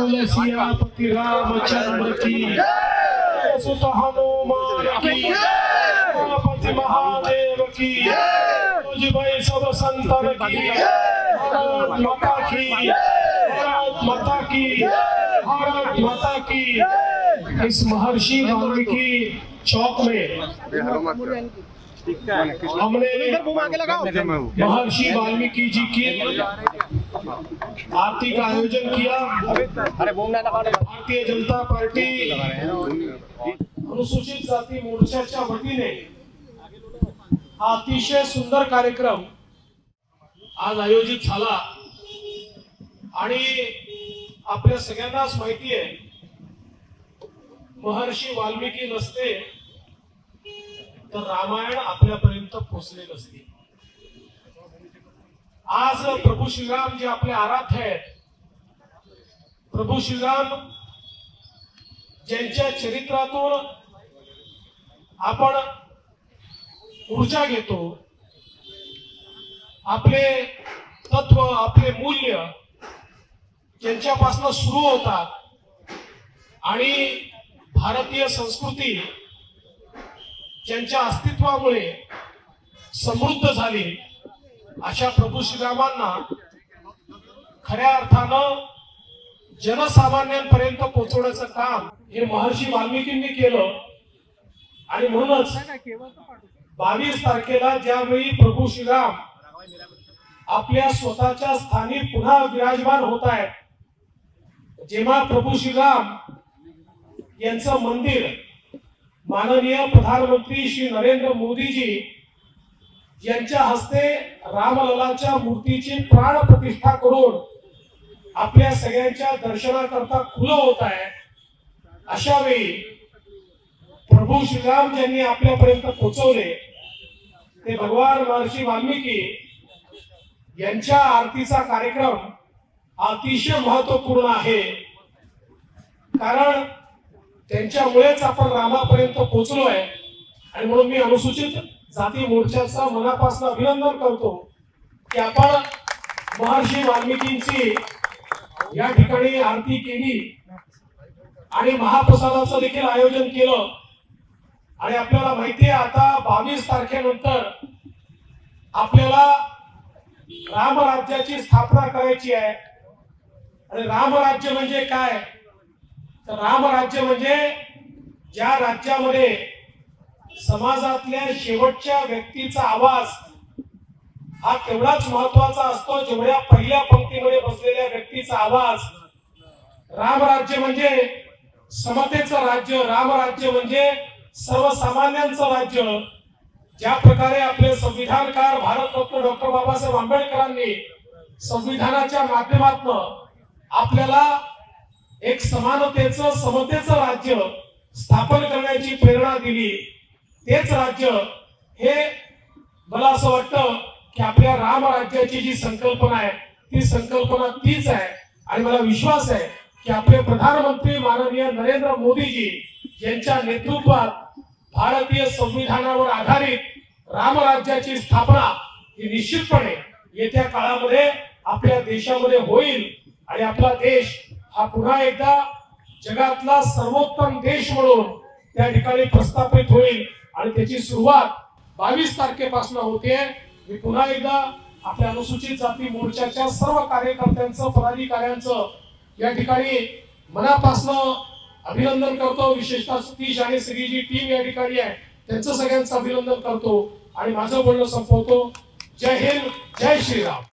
बोल सियापति रामचंद्र की जय, सुत हनुमान की जय, गणपति महादेव की जय, भाई सब संतन की भारत माता की, भारत माता की, भारत माता की। इस महर्षि वाल्मीकि चौक में हमने महर्षि वाल्मीकि जी की आरती का आयोजन किया। भारतीय जनता पार्टी अनुसूचित जाती मोर्चाच्या वतीने हा अतिशय सुंदर कार्यक्रम आज आयोजित झाला आणि आपल्या सगळ्यांनाच माहिती आहे, महर्षी वाल्मीकि नसते तर रामायण आपल्यापर्यंत पोहोचले नसते। आज प्रभू श्रीराम जे आपले आराध्य आहेत, प्रभू श्रीराम ज्यांच्या चरित्रातून आपण ऊर्जा घेतो, आपले तत्व आपले मूल्य ज्यांच्यापासून सुरू होतात आणि भारतीय संस्कृती ज्यांच्या अस्तित्वामुळे समृद्ध झाली, अशा प्रभू श्रीरामांना खऱ्या अर्थानं जनसामान्यांपर्यंत पोहोचवण्याचं काम हे महर्षी वाल्मिकींनी केलं। आणि म्हणूनच 22 तारखेला ज्यावेळी प्रभू श्रीराम आपल्या स्वतःच्या स्थानी पुन्हा विराजमान होत आहेत, जेव्हा प्रभू श्रीराम यांचं मंदिर माननीय प्रधानमंत्री श्री नरेंद्र मोदीजी यांच्या हस्ते रामललाच्या मूर्तीची प्राण प्रतिष्ठा करून आपल्या सगळ्यांच्या दर्शनाकरता खुलं होत आहे, अशा वेळी प्रभू श्रीराम ज्यांनी आपल्यापर्यंत पोहोचवले ते भगवान महर्षी वाल्मीकि यांच्या आरतीचा कार्यक्रम अतिशय महत्वपूर्ण आहे। कारण त्यांच्यामुळेच आपण रामापर्यंत पोहोचलोय आणि म्हणून मी अनुसूचित जाती मोर्चाचा मनापासून अभिनंदन करतो की आपण महर्षी वाल्मीकींची या ठिकाणी आरती केली आणि महाप्रसादाचं देखील आयोजन केलं। आणि आपल्याला माहिती आहे, आता 22 तारखेनंतर आपल्याला रामराज्याची स्थापना करायची आहे। आणि रामराज्य म्हणजे काय, तर रामराज्य म्हणजे ज्या राज्यामध्ये समाजातल्या शेवटच्या व्यक्तीचा आवाज हा तेवढाच महत्वाचा असतो जेवढ्या पहिल्या पंक्तीमध्ये बसलेल्या व्यक्तीचा आवाज। रामराज्य म्हणजे समतेचं राज्य, रामराज्य म्हणजे सर्वसामान्यांचं राज्य। ज्या प्रकारे आपले संविधानकार भारतरत्न डॉक्टर बाबासाहेब आंबेडकरांनी संविधानाच्या माध्यमातून आपल्याला एक समानतेचं समतेचं राज्य स्थापन करण्याची प्रेरणा दिली, तेच राज्य हे मला असं वाटतं की आपल्या रामराज्याची जी संकल्पना आहे ती संकल्पना तीच आहे। आणि मला विश्वास आहे की आपले प्रधानमंत्री माननीय नरेंद्र मोदीजी यांच्या नेतृत्वात भारतीय संविधानावर आधारित रामराज्याची स्थापना ही निश्चितपणे येत्या काळामध्ये आपल्या देशामध्ये होईल आणि आपला देश हा पुन्हा एकदा जगातला सर्वोत्तम देश म्हणून त्या ठिकाणी प्रस्थापित होईल। आणि त्याची सुरुवात 22 तारखेपासून होते। मी पुन्हा एकदा आपल्या अनुसूचित जाती मोर्चाच्या सर्व कार्यकर्त्यांचं पदाधिकाऱ्यांचं या ठिकाणी मनापासून अभिनंदन करतो। विशेषतः सतीश आणि सगळी जी टीम या ठिकाणी आहे त्यांचं सगळ्यांचं अभिनंदन करतो आणि माझं बोलणं संपवतो। जय हिंद, जय श्रीराम।